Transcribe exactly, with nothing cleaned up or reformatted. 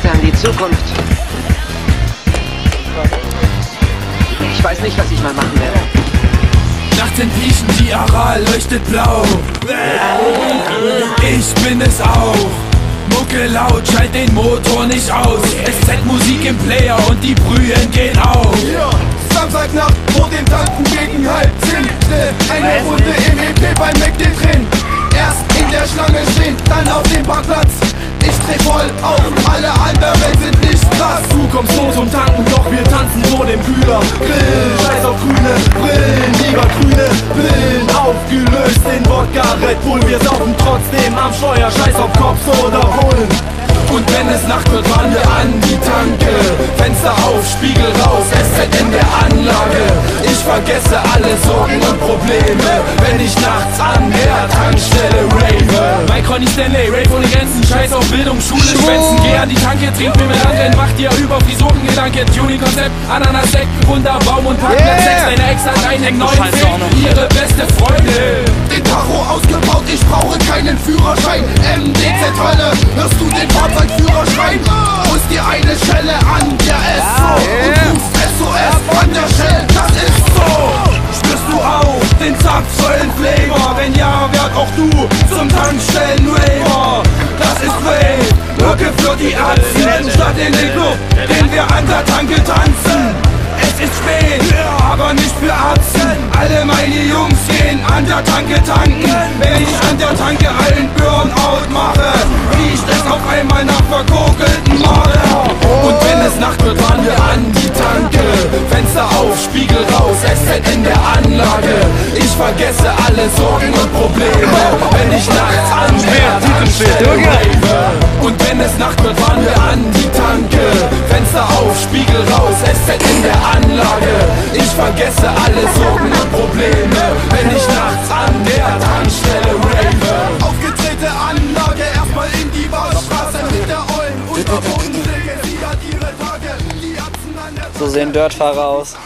Ängste an die Zukunft. Ich weiß nicht, was ich mal machen werde. Nachts in Pieschen, die Aral leuchtet blau. Ich bin es auch. Mucke laut, schalt den Motor nicht aus. S Z-Musik im Player und die Brühen gehen auf. Ja, Samstagnacht vor dem Tanken gegen halb zehn. Eine Runde im E P beim Mac drin. Erst in der Schlange stehen, dann auf dem Parkplatz. Ich dreh voll auf, alle anderen sind nicht krass. Du kommst so zum Tanken, doch wir tanzen vor dem Kühler. Grill, scheiß auf grüne Brillen, lieber grüne Brillen. Aufgelöst in Wodka, Red Bull, wir saufen trotzdem am Steuer, scheiß auf Cops oder Bullen. Und wenn es Nacht wird, fahren wir an die Tanke. Fenster auf, Spiegel raus, S Z in der Anlage. Ich vergesse alle Sorgen und Probleme, wenn ich nachts an der Tankstelle rave. Mike Ronnie Stanley, Rave ohne Grenzen, scheiß auf Bildung, Schule, Schwänzen. Geh an die Tanke, trink mir mit anderen, mach dir über Frisurengedanke. Tuning-Konzept, Ananas-Sekt, runter, Baum und Parkplatz. Yeah. Sex, deine Ex hat einen neuen Film, ihre beste Freundin. Den Tacho ausgebaut, ich brauche keinen Führerschein. M D Z-Hölle, hörst du den Fahrzeugführerschein? Holst dir eine Schelle an der S O und rufst S O S an der Shell, das ist so. Spürst du auch den Zapfsäulenflavor? Wenn ja, werd auch du zum Tankstellen-Raver. Das ist Rave, Mucke für die Atzen, statt in den Club, den wir an der Tanke tanzen. Es ist spät, aber nicht für Atzen. Alle meine Jungs gehen an der Tanke tanken. Wenn ich an der Tanke allen Burnout mache, riecht es auf einmal nach verkokelten Male. Und wenn es Nacht wird, fahren wir an die Tanke. Fenster auf, Spiegel raus, S Z in der Anlage. Ich vergesse alle Sorgen und Probleme, wenn ich nachts an der Tankstelle rave. Und wenn es Nacht wird, fahren wir an die Tanke. Fenster auf, Spiegel raus, S Z in der Anlage. Ich vergesse alle Sorgen und Probleme, wenn ich nachts an der Tankstelle rave. Aufgedrehte Anlage, erstmal in die Waschstraße mit der Ollen und Bodensäge. Sie hat ihre Tage, die Atzen an der So sehen Dirtfahrer aus.